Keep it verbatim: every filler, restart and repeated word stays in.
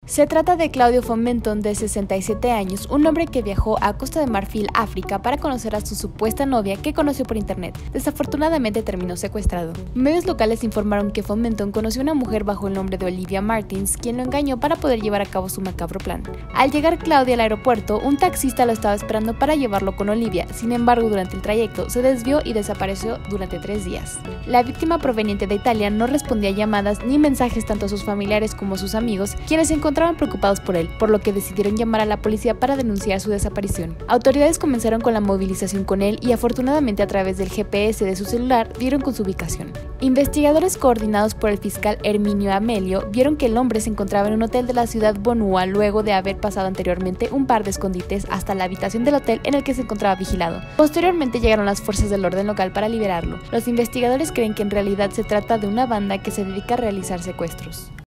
Se trata de Claudio Fomenton, de sesenta y siete años, un hombre que viajó a Costa de Marfil, África, para conocer a su supuesta novia que conoció por internet. Desafortunadamente terminó secuestrado. Medios locales informaron que Fomenton conoció a una mujer bajo el nombre de Olivia Martins, quien lo engañó para poder llevar a cabo su macabro plan. Al llegar Claudio al aeropuerto, un taxista lo estaba esperando para llevarlo con Olivia. Sin embargo, durante el trayecto se desvió y desapareció durante tres días. La víctima, proveniente de Italia, no respondía a llamadas ni mensajes tanto a sus familiares como a sus amigos, quienes se encontraban encontraban preocupados por él, por lo que decidieron llamar a la policía para denunciar su desaparición. Autoridades comenzaron con la movilización con él y afortunadamente a través del G P S de su celular dieron con su ubicación. Investigadores coordinados por el fiscal Herminio Amelio vieron que el hombre se encontraba en un hotel de la ciudad Bonua luego de haber pasado anteriormente un par de escondites hasta la habitación del hotel en el que se encontraba vigilado. Posteriormente llegaron las fuerzas del orden local para liberarlo. Los investigadores creen que en realidad se trata de una banda que se dedica a realizar secuestros.